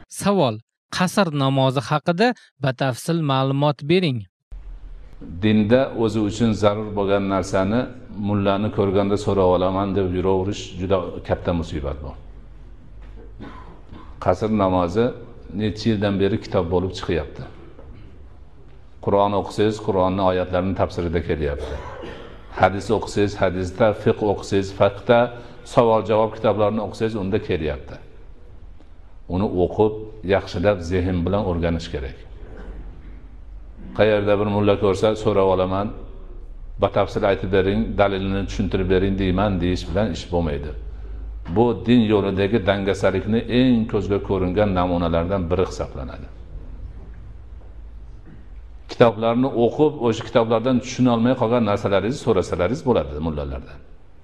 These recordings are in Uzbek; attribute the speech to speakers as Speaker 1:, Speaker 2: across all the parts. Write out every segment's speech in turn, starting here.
Speaker 1: Savol: qasr namozi haqida batafsil ma'lumot bering.
Speaker 2: Dinda o'zi uchun zarur bo'lgan narsani mullani ko'rganda so'rab olaman deb yuraverish juda katta musibat bu. Qasr namozi necha yildan beri kitob bo'lib chiqyapti. Qur'on o'qisangiz, Qur'onning oyatlarini tafsirida kelyapti. Hadis o'qisangiz, hadisda, fiqh o'qisangiz, fiqhda, savol-javob kitoblarini o'qisangiz, unda kelyapti. Uni o'qib, yaxshilab zehn bilan o'rganish kerak. Qayerda bir mulla ko'rsa so'rab olaman, batafsil aytib bering, dalilini tushuntirib bering deyman deyish bilan ish bo'lmaydi. Bu din yo'lidagi dangasalikni eng ko'zga ko'ringan namunalardan biri hisoblanadi. Kitoblarni o'qib, o'sha kitoblardan tushuna olmay qolgan narsalaringizni so'rasalaringiz bo'ladi mullalardan.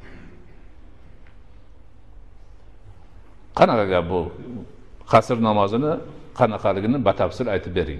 Speaker 2: Qanaqa gap bu? Qasr namozini qanaqaligini batafsil aytib bering.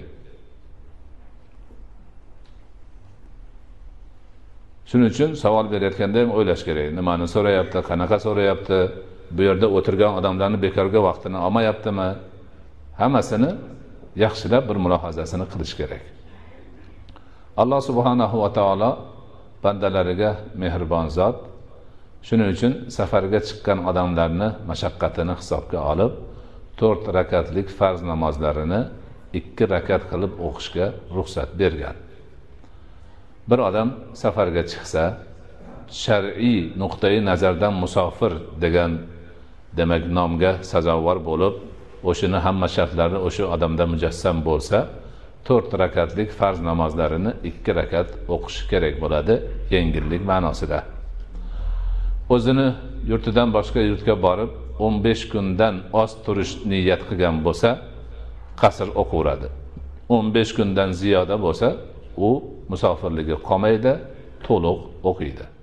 Speaker 2: Shuning uchun savol berayotganda ham o'ylash kerak. Nimani so'rayapti, qanaqa so'rayapti, bu yerda o'tirgan odamlarni bekorga vaqtini olmayaptimi? Hammasini yaxshilab bir mulohazasini qilish kerak. Alloh subhanahu va taolo bandalariga mehribon zot. Shuning uchun safarga chiqqan odamlarni mashaqqatini hisobga olib, 4 rakatlik farz namozlarini 2 rakat qilib o'qishga ruxsat bergan. Bir odam safarga chiqsa, shar'iy nuqtai nazardan musofir degan demak nomga sazovor bo'lib, o'shini hamma shartlari o'sha odamda mujassam bo'lsa, 4 rakatlik farz namozlarini 2 rakat o'qish kerak bo'ladi, yengillik ma'nosida. O'zini yurtidan boshqa yurtga borib 15 kundan oz turish niyat qilgan bo'lsa, qasr o'qiveradi. 15 kundan ziyoda bo'lsa, u musofirligi qolmaydi, to'liq o'qiydi.